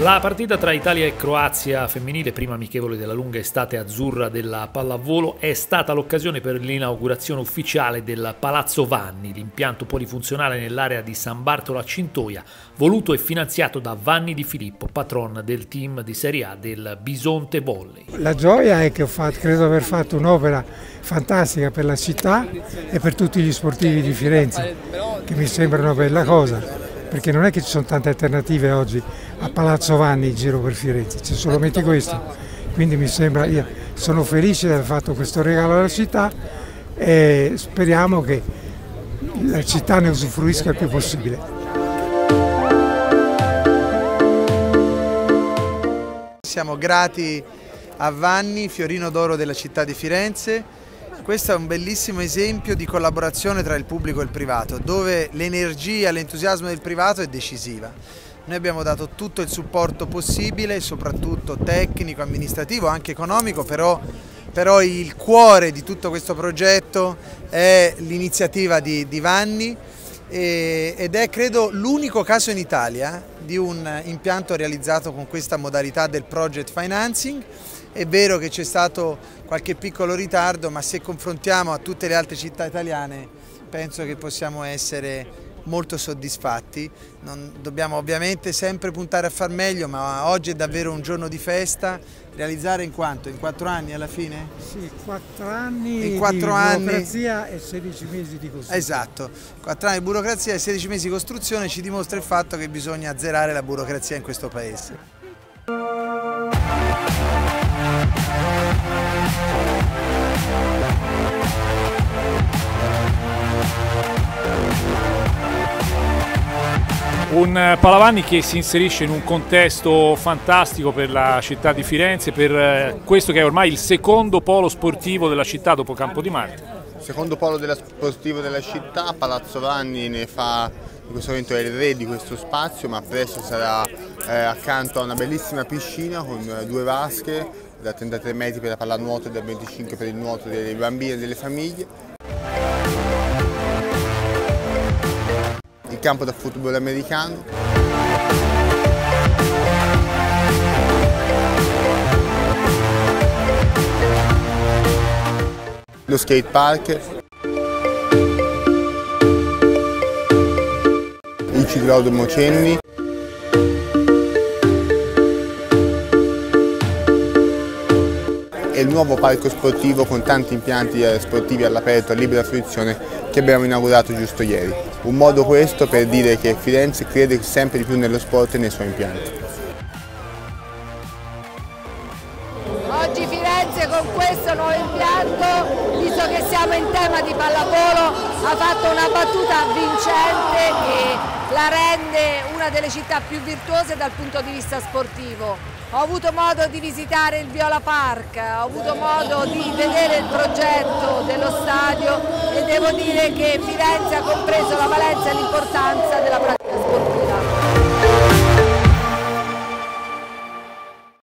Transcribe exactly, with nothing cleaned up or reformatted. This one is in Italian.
La partita tra Italia e Croazia femminile, prima amichevole della lunga estate azzurra della pallavolo, è stata l'occasione per l'inaugurazione ufficiale del Palazzo Vanni, l'impianto polifunzionale nell'area di San Bartolo a Cintoia, voluto e finanziato da Vanni Di Filippo, patron del team di Serie A del Bisonte Volley. La gioia è che ho fatto, credo di aver fatto un'opera fantastica per la città e per tutti gli sportivi di Firenze, che mi sembra una bella cosa. Perché non è che ci sono tante alternative oggi a Palazzo Vanni in giro per Firenze, c'è solamente questo. Quindi mi sembra, io sono felice di aver fatto questo regalo alla città e speriamo che la città ne usufruisca il più possibile. Siamo grati a Vanni, fiorino d'oro della città di Firenze. Questo è un bellissimo esempio di collaborazione tra il pubblico e il privato, dove l'energia, l'entusiasmo del privato è decisiva. Noi abbiamo dato tutto il supporto possibile, soprattutto tecnico, amministrativo, anche economico, però, però il cuore di tutto questo progetto è l'iniziativa di, di Vanni e, ed è credo l'unico caso in Italia di un impianto realizzato con questa modalità del project financing. È vero che c'è stato qualche piccolo ritardo, ma se confrontiamo a tutte le altre città italiane penso che possiamo essere molto soddisfatti. Non, dobbiamo ovviamente sempre puntare a far meglio, ma oggi è davvero un giorno di festa. Realizzare in quanto? In quattro anni alla fine? Sì, quattro anni in quattro di anni... burocrazia e sedici mesi di costruzione. Esatto, quattro anni di burocrazia e sedici mesi di costruzione ci dimostra il fatto che bisogna azzerare la burocrazia in questo paese. Un Palavanni che si inserisce in un contesto fantastico per la città di Firenze, per questo che è ormai il secondo polo sportivo della città dopo Campo di Marte. Secondo polo della sportivo della città, Palazzo Vanni ne fa, in questo momento è il re di questo spazio, ma presto sarà eh, accanto a una bellissima piscina con due vasche da trentatré metri per la pallanuoto e da venticinque per il nuoto dei bambini e delle famiglie. Il campo da football americano. Lo skate park. Il ciclodromo Cenni. E il nuovo parco sportivo con tanti impianti sportivi all'aperto a libera fruizione che abbiamo inaugurato giusto ieri. Un modo questo per dire che Firenze crede sempre di più nello sport e nei suoi impianti. Oggi Firenze con questo nuovo impianto, visto che siamo in tema di pallavolo, ha fatto una battuta vincente che la rende una delle città più virtuose dal punto di vista sportivo. Ho avuto modo di visitare il Viola Park, ho avuto modo di vedere il progetto dello stadio e devo dire che Firenze ha compreso la valenza e l'importanza della pratica.